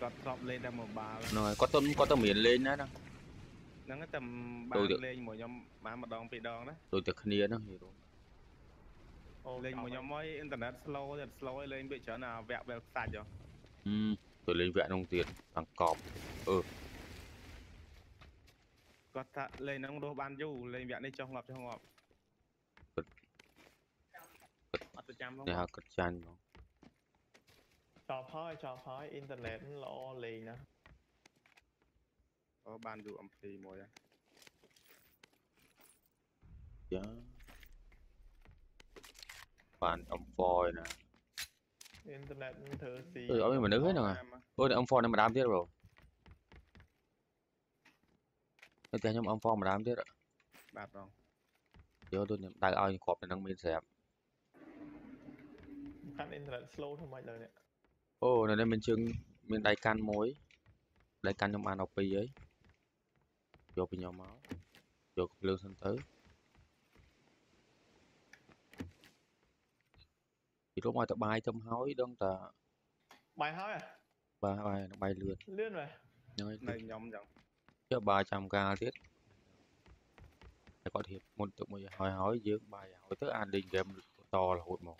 có sọp lên đang một bà rồi có tôm miền lên đó nó cái tầm tôi bàn được lên một nhóm bán một đòn bị đòn đấy tôi được khnia đó hiểu không lên một nhóm mới internet slow lên bị trở nào vẹo vẹo sạch rồi tôi lên vẹn đồng tiền bằng cọp có lên nó đô ban du lên vẹn đi cho ngọt ở tôi chăm không để học cất chan không ចប់ហើយអ៊ីនធឺណិតល្អលេងណា có ban du âm phi mồi dạ bạn ông phôi nè អ៊ីនធឺណិតធ្វើស៊ី tôi ở mình nữ hết rồi ôi ông phôi này mà đám tiếp rồi tôi thấy nhóm ông phôi mà đám tiếp rồi bạt rồi giờ tôi đang ao cọp này đang bên xẹp ខាត់អ៊ីនធឺណិត slow ធ្វើម៉េចដល់នេះ ô này mình chừng mình đại can mối đại can nhóm ăn học pi ấy vô bên nhóm máu vô lương sân tới thì lúc mà tao bay tôm hói đông ta បាយហើយ bay nó bay lượn លឿនមែន nhưng này nhóm chẳng chứ 300k tiết có thiệp một tụi mình hỏi dương bài hỏi tới an ninh game to là hụt một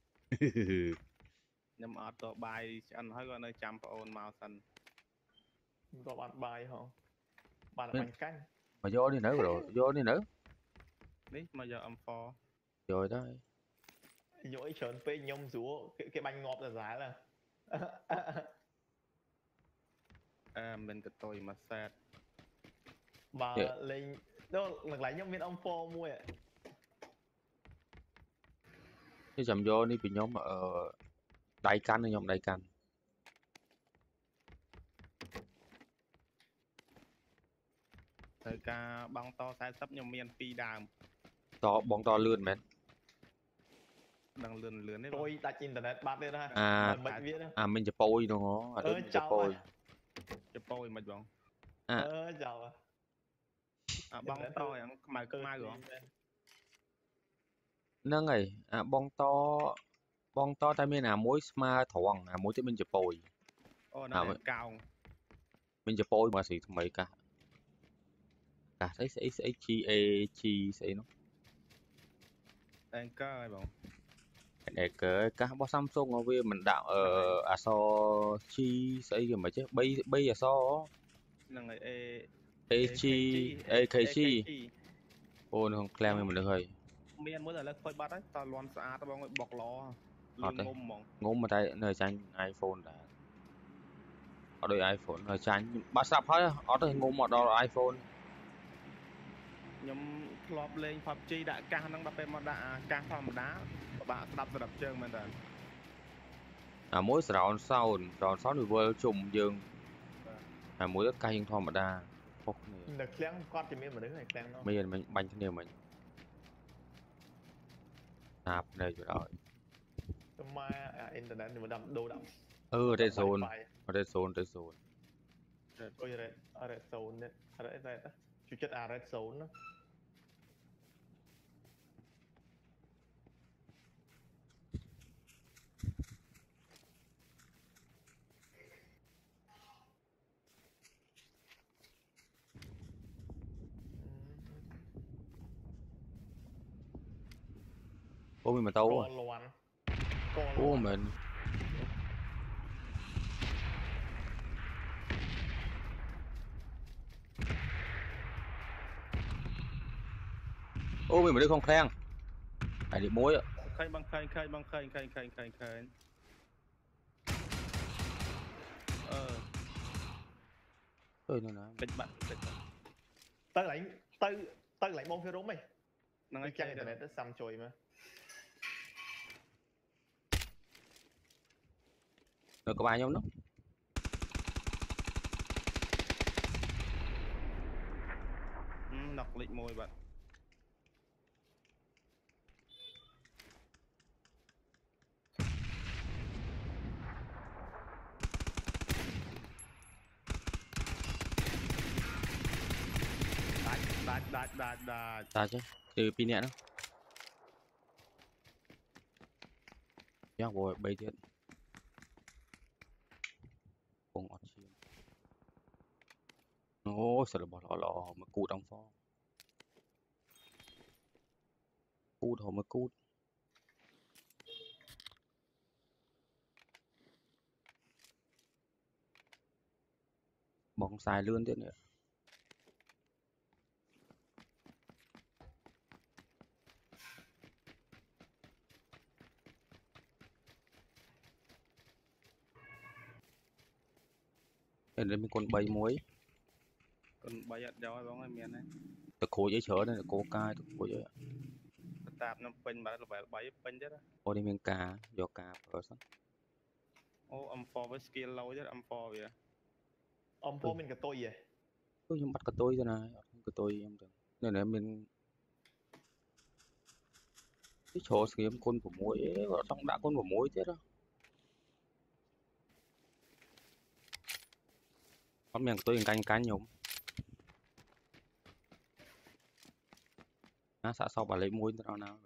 nhóm ở tổ bài ăn hơi gọi nơi chăm phải ôn màu xanh ក៏បានបាយហ៎បានបាញ់កាញ់ mà vô đi nữa rồi vô đi nữa đấy mà giờ âm pho rồi đấy យកអីច្រើនពេកខ្ញុំស្រួលគេបាញ់ងាប់ទៅស្រាលហ្នឹង mình cái tôi mà sad បើលេងដល់កន្លែងខ្ញុំមានអំ4មួយ cái chậm vô đi bị nhóm ở đại canh hay nhóm đại canh thời ca băng to sai sắp nhóm miền pi đàm to bóng to lươn mến đang lươn lươn đấy tôiដាច់អ៊ីនធឺណិតបាត់ទេណា មិនវាណា mình chụp bôi đúng không à đúng chụp bôi chụp bôi mà bóng ចោល băng toอย่างmai rồi nâng này bong to tai miên à mối smart thoáng à mối tới mình chụp bôi ô nó cao mình chụp bôi mà xì mấy cả thấy sẽ chi e chi sẽ nó anh cơ bóng để cái bao Samsung ở bên mình đạo ở so chi sẽ gì mà chứ bây giờ so là người e chi e k chi ô nó không clam mình được rồi miền mỗi giờ là khơi bắt đấy tao loan xa tao bóng bọc lò ngôm mỏng ngôm mà tay nơi tranh iPhone đã ở đây iPhone nơi tranh bắt sập hết ở đây ngôm mà đó iPhone nhóm club lên PUBG đã ca năng đập em mà đã ca phòng đá bạn đập chơi mình rồi à mỗi round sau thì vừa chùm dương à mỗi tất cả những thom mà đa phúc này នៅឃ្លាំងគាត់ជំនាញមនុស្សឯឃ្លាំងនោះ mình bánh thế này mình nạp này rồi đó ទៅមកអ៊ីនធឺណិតមិនដាំដូរដាំ red zone red zone អុយ red zone នេះ red ជួយចិត្តអា red zone ណា ô mình mà tấu à ô mình ô mình mà đi không khen phải đi muối ạ khơi băng khơi ơi nó bịch bạn ទៅឡើងបងphía rúm ấy នឹងឲ្យចាំអ៊ីនធឺណិតទៅសាំជួយមើល rồi có bài nhau nó nọc lịnh môi bạn đá ta chứ từ pin nhẹ đó nhắc rồi bây giờ không ọt chiều sợ là bỏ lọ mà cút ông phó cút hồ mà cút bóng xài lươn thế nữa nên mình còn bay muối còn bây giờ cho bóng em miền này tao cố giấy chở này cố cai tao cố giấy tạp nó pin mà là bảy pin chứ đó ô đi miếng cá giò cá rồi sao ô âm phò với skill lâu chứ âm phò vậy ông phô mình cái tôi vậy nhưng bắt cái tôi thế này cái tôi em tưởng nên là mình cái chỗ kiếm con của muối vào trong đã con của muối thế đó có miếng tôi canh cá nhúng nó xã sau bà lấy muối nào nào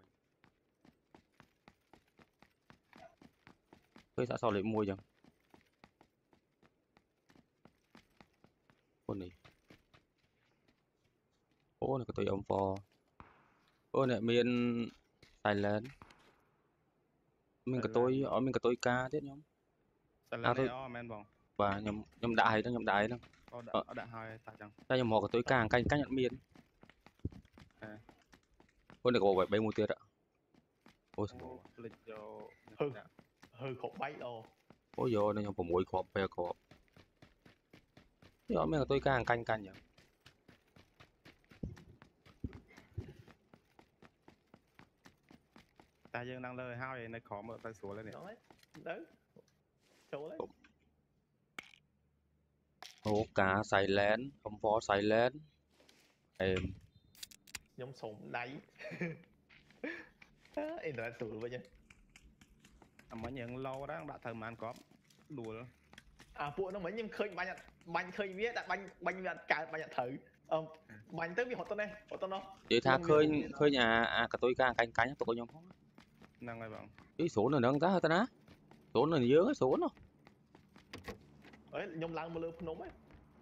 tôi xã sau lấy muối chẳng con này ô này cái tôi ông phò ô này miền Thái Lan mình cái tôi ở mình cái tôi ca thế nhông à thôi men bóng và nhom đại đó nhom đại đó đã hai ta chẳng ta nhom một cái tôi càng canh nhận miền con này có phải bay mua tiền ạ ôi lịch cho hơi khổ bay đâu ôi giờ này nhom có muối có bè có giờ mình cái tôi càng canh nhỉ ta dương đang lời hao vậy này khó mở tay xuống lên này đấy chỗ đấy ô cá xài lén không phó xài lén em nhóm sống đáy internet sủi vậy nhỉ mới nhận lâu đó đã thời màn có đùa đó à phụ nó mấy nhưng khơi bánh khơi biết đã bánh cả bánh thử bánh tới bị hot này hot nó vậy tha khơi nhà cả tôi càng canh tôi có nhóm không năng này bằng cái số này nâng ta ta số này dướng cái số nó ấy nhóm lăng mà lơ phun nóng ấy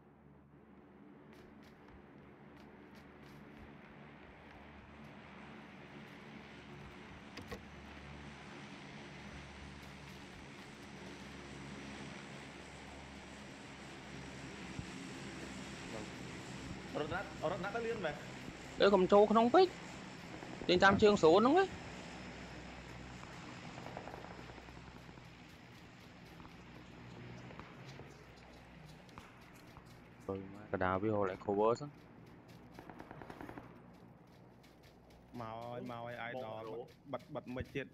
Rốt nát nó liên về để cầm trâu không biết trên tam chương số nó ấy rồi cái đào với hồ lại cover sao màu ai đó bật mấy chết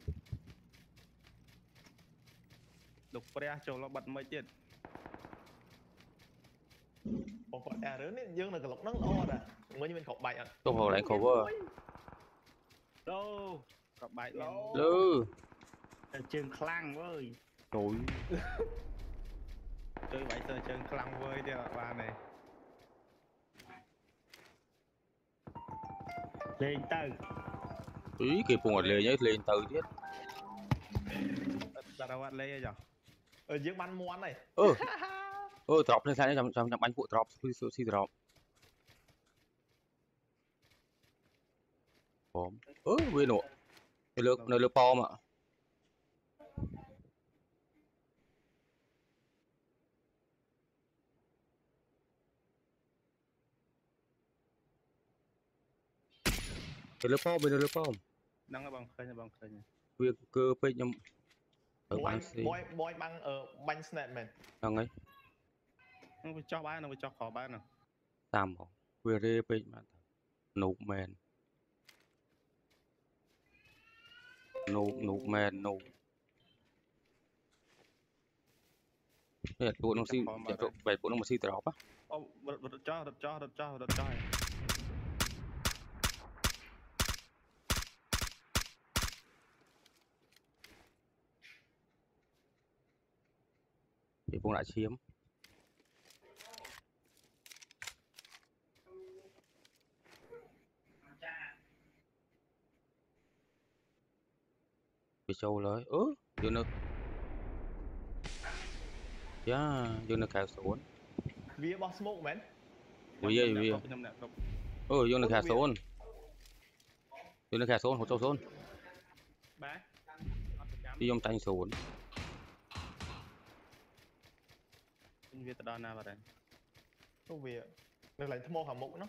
đục pre cho nó bật mấy chết còn rớn ấy dương là cái lọc nắng o nè mới như mình khóc bạch à trong hồ lại cover đâu khóc bạch lư trường khlang với trời chơi bảy giờ trường khlang với đi là ba này lên từ ý kịp cùng ở lên nhớ lên từ chứ ta đâu ăn lấy rồi ở dương bắn món này drop lên sao trong bánh phụ drop si drop bom nguyên nổ nơi lược bom ạ nơi lược bom đang bằng khơi việc cơ pe nhom ở bánh boy băng ở bánh snap man đang ấy nó cho bán nó cho khó bán nào tam hả về rê pe mà nụ mèn nụ mèn nụ này tụi nó xin về tụi nó mà xin drop á vật cho thì cũng lại chiếm bị trâu lấy dương nước dương nước kéo xuống vía boss smoke man Ôi vô nó khả xuống. Vô nó khả xuống, hỗ trợ xuống. Đi vô tranh xuống. Việt đòn nào vào đây. Không vì được lại thâm hàm mục nó.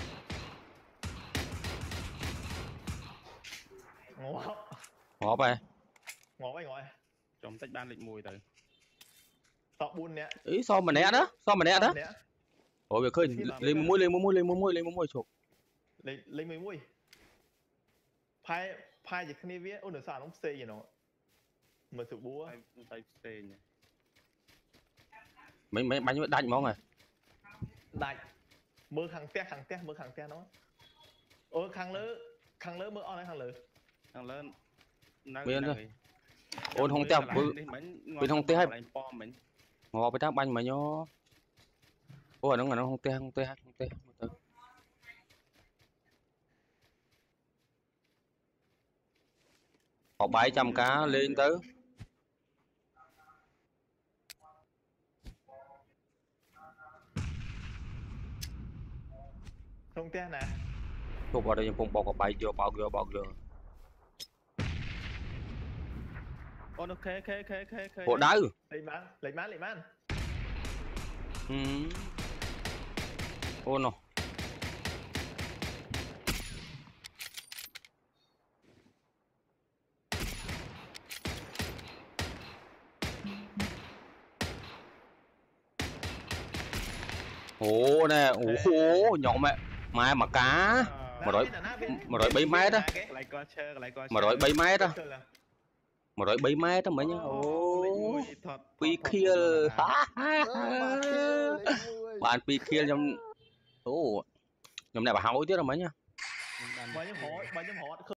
Ngóไป Ngó vậy ngó. Trong tách ban lịch mùi tới. Tọ bùn nè. Ý sao mà né đó, sao mà né đó. Ôi việc khơi lên mũi chụp. Lên mấy mũi. Phai gì khné viết, ôi nửa xả nó xê gì nó. Mà sự búa. Phai xê nhỉ. Mấy bánh đánh món rồi. Đánh. Mơ khang te nó. Ôi khang lỡ mơ on khang lỡ. Khang lớn. Bên thôi. Ôi không te bên không te hay ngòไปทาง bánh mà nhó. Ôi nó không te. Có 700 cá lên tới. Không te nè. Chụp vào đâyยังคงบอกกับ bay vô bao giờ. Ok. Bộ đau. Lấy bán. Ô nó. Ồ nè, ồ nhỏ mẹ. Mai mà cá. Mà rồi 3 mét á. Mà rồi 3 mét á. Mà rồi 3 mét á mấy nhá. Ồ. Pi kill. Bạn pi kill trong. Ồ. Nhóm này bà hối tiếc rồi mấy nhá. Bao nhiêu họ